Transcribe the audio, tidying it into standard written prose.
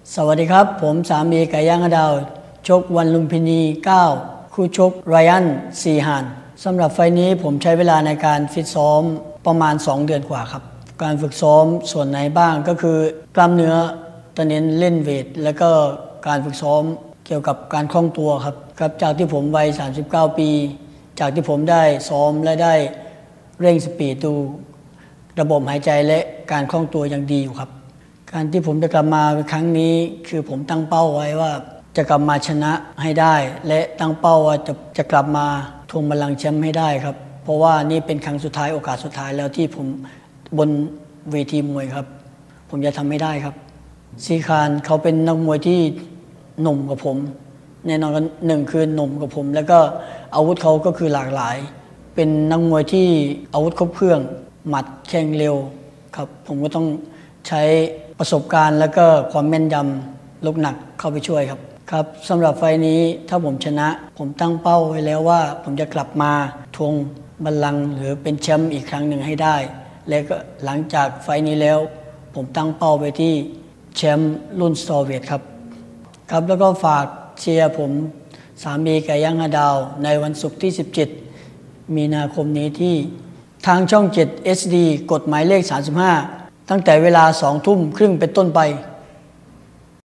สวัสดีครับผมสามีไก่ย่างดาวชกวันลุมพินี9คู่ชกไรอันซีฮานสำหรับไฟนี้ผมใช้เวลาในการฟิตซ้อมประมาณ2 เดือนกว่าครับการฝึกซ้อมส่วนไหนบ้างก็คือกล้ามเนื้อตอนนี้เล่นเวทแล้วก็การฝึกซ้อมเกี่ยวกับการคล่องตัวครับจากที่ผมวัย39 ปีจากที่ผมได้ซ้อมและได้เร่งสปีดดูระบบหายใจและการคล่องตัวยังดีอยู่ครับการที่ผมจะกลับมาครั้งนี้คือผมตั้งเป้าไว้ว่าจะกลับมาชนะให้ได้และตั้งเป้าว่าจะกลับมาทวงบัลลังก์แชมป์ให้ได้ครับเพราะว่านี่เป็นครั้งสุดท้ายโอกาสสุดท้ายแล้วที่ผมบนเวทีมวยครับผมจะทำให้ได้ครับซีคานเขาเป็นนักมวยที่หนุ่มกว่าผมแน่นอนกันหนึ่งคือหนุ่มกว่าผมแล้วก็อาวุธเขาก็คือหลากหลายเป็นนักมวยที่อาวุธครบเครื่องหมัดแข้งเร็วครับผมก็ต้องใช้ประสบการณ์แล้วก็ความแม่นยำลูกหนักเข้าไปช่วยครับสำหรับไฟนี้ถ้าผมชนะผมตั้งเป้าไว้แล้วว่าผมจะกลับมาทวงบัลลังก์หรือเป็นแชมป์อีกครั้งหนึ่งให้ได้และก็หลังจากไฟนี้แล้วผมตั้งเป้าไปที่แชมป์รุ่นสตอเวทครับแล้วก็ฝากเชียร์ผมสามีไก่ย่างดาวในวันศุกร์ที่17 มีนาคมนี้ที่ทางช่อง7 SD กฎหมายเลข35ตั้งแต่เวลา20:30 เป็นต้นไป